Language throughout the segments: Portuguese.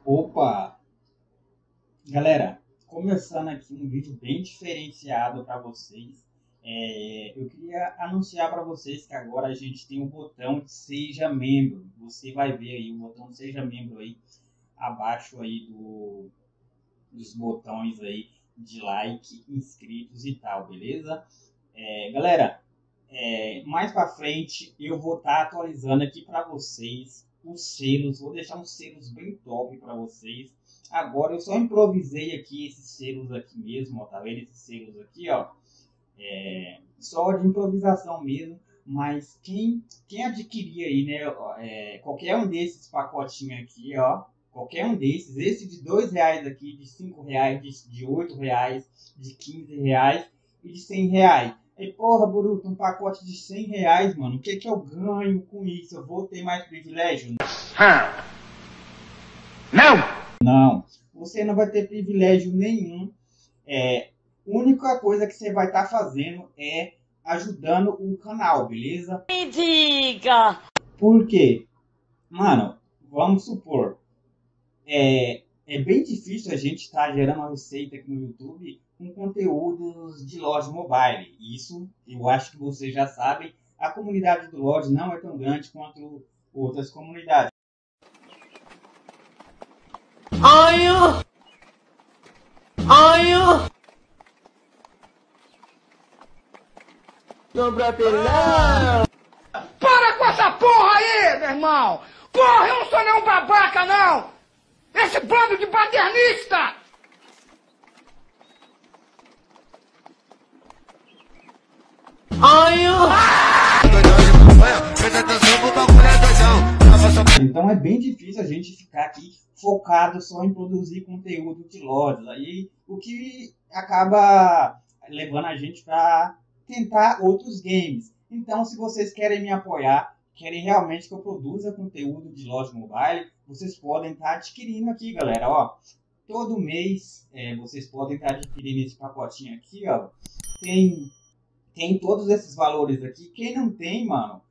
Opa! Galera, começando aqui um vídeo bem diferenciado para vocês. Eu queria anunciar para vocês que agora a gente tem o botão de Seja Membro. Você vai ver aí o botão de Seja Membro aí abaixo aí dos botões aí de like, inscritos e tal, beleza? Galera, mais para frente eu vou estar atualizando aqui para vocês os selos. Vou deixar uns selos bem top para vocês. Agora eu só improvisei aqui esses selos aqui mesmo, ó, tá vendo esses selos aqui, ó? Só de improvisação mesmo, mas quem adquirir aí, né, qualquer um desses pacotinhos aqui, ó, qualquer um desses, esse de R$2 aqui, de R$5, de R$8, de R$15 e de R$100. E porra, Boruto, um pacote de R$100, mano, o que eu ganho com isso? Eu vou ter mais privilégio? Não! Não, você não vai ter privilégio nenhum. Única coisa que você vai estar fazendo é ajudando o canal, beleza? Me diga! Por quê? Mano, vamos supor, é bem difícil a gente estar gerando uma receita aqui no YouTube com conteúdos de loja mobile. Isso eu acho que vocês já sabem. A comunidade do Lorde não é tão grande quanto outras comunidades. Para com essa porra aí, meu irmão! Porra, eu não sou nenhum babaca, não! Esse bando de paternista! Então é bem difícil a gente ficar aqui focado só em produzir conteúdo de lojas. Aí o que acaba levando a gente para tentar outros games. Então, se vocês querem me apoiar, querem realmente que eu produza conteúdo de loja mobile, vocês podem estar adquirindo aqui, galera. Ó, todo mês vocês podem estar adquirindo esse pacotinho aqui, ó. Tem todos esses valores aqui. Quem não tem, mano,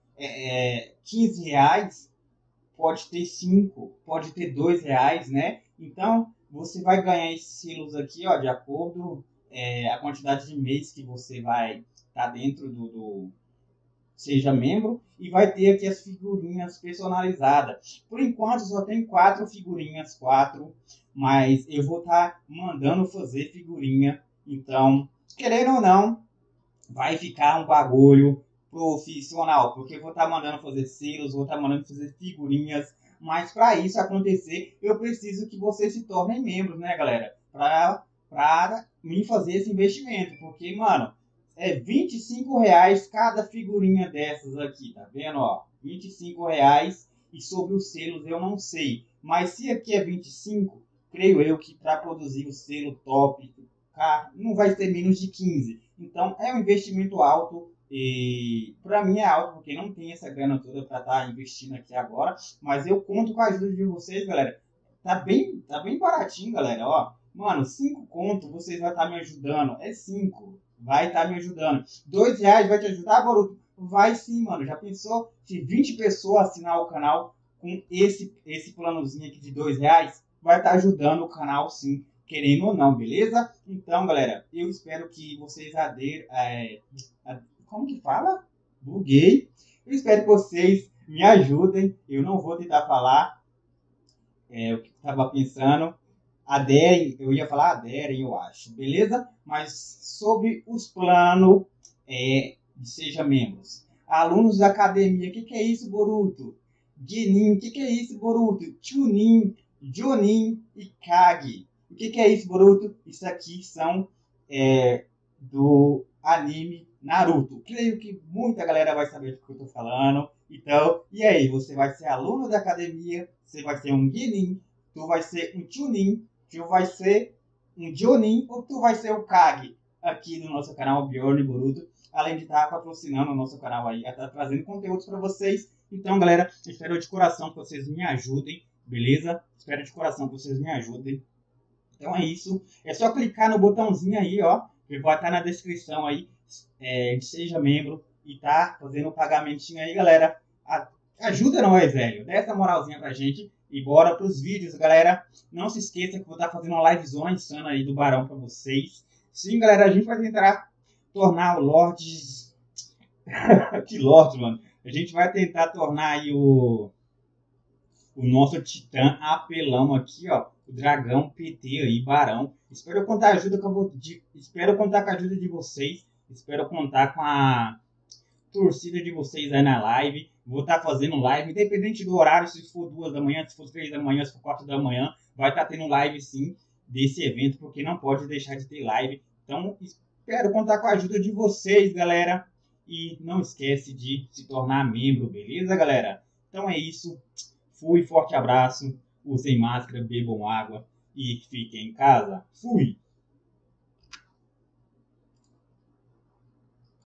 R$15, pode ter 5, pode ter R$2, né? Então, você vai ganhar esses selos aqui, ó, de acordo a quantidade de mês que você vai estar dentro do Seja Membro, e vai ter aqui as figurinhas personalizadas. Por enquanto, só tem 4 figurinhas, mas eu vou estar mandando fazer figurinha. Então, querendo ou não, vai ficar um bagulho profissional, porque eu vou estar mandando fazer selos, vou estar mandando fazer figurinhas, mas para isso acontecer, eu preciso que vocês se tornem membros, né, galera? Para me fazer esse investimento, porque, mano, é R$25 cada figurinha dessas aqui, tá vendo, ó? R$25, e sobre os selos eu não sei, mas se aqui é 25, creio eu que para produzir o selo top, não vai ser menos de 15. Então é um investimento alto, e para mim é alto porque não tem essa grana toda para estar investindo aqui agora, mas eu conto com a ajuda de vocês, galera. Tá bem baratinho, galera, ó. Mano, 5 conto vocês vão estar me ajudando, 5, vai estar me ajudando. R$2 vai te ajudar, Boruto? Vai sim, mano. Já pensou se 20 pessoas assinar o canal com esse planozinho aqui de R$2? Vai estar ajudando o canal sim, querendo ou não, beleza? Então, galera, eu espero que vocês como que fala? Buguei. Eu espero que vocês me ajudem. Eu não vou tentar falar o que eu estava pensando. Aderem, eu ia falar aderem, eu acho, beleza? Mas sobre os planos de Seja Membros. Alunos da academia, o que é isso, Boruto? Genin, o que é isso, Boruto? Chunin, Jonin e Kage. O que é isso, Boruto? Isso aqui são do anime Naruto. Creio que muita galera vai saber do que eu tô falando. Então, e aí? Você vai ser aluno da academia, você vai ser um Genin, tu vai ser um Chunin, tu vai ser um Jonin, ou tu vai ser o Kage aqui no nosso canal Bjorn Boruto. Além de estar patrocinando o nosso canal aí, estar trazendo conteúdos para vocês. Então, galera, espero de coração que vocês me ajudem, beleza? Espero de coração que vocês me ajudem. Então é isso. É só clicar no botãozinho aí, ó, que vai estar na descrição aí, de Seja Membro, e tá fazendo o pagamentinho aí, galera. Ajuda nós, velho. Dá essa moralzinha pra gente, E bora pros vídeos, galera. Não se esqueça que eu vou estar fazendo uma livezona insana aí do Barão pra vocês. Sim, galera, a gente vai tentar tornar o Lords... que Lords, mano. A gente vai tentar tornar aí o nosso Titã apelão aqui, ó. O Dragão PT aí, Barão. Espero contar espero contar com a ajuda de vocês. Espero contar com a torcida de vocês aí na live. Vou estar fazendo live, independente do horário, se for 2 da manhã, se for 3 da manhã, se for 4 da manhã, vai estar tendo live sim desse evento, porque não pode deixar de ter live. Então, espero contar com a ajuda de vocês, galera. E não esquece de se tornar membro, beleza, galera? Então é isso. Fui, forte abraço. Usem máscara, bebam água e fiquem em casa. Fui!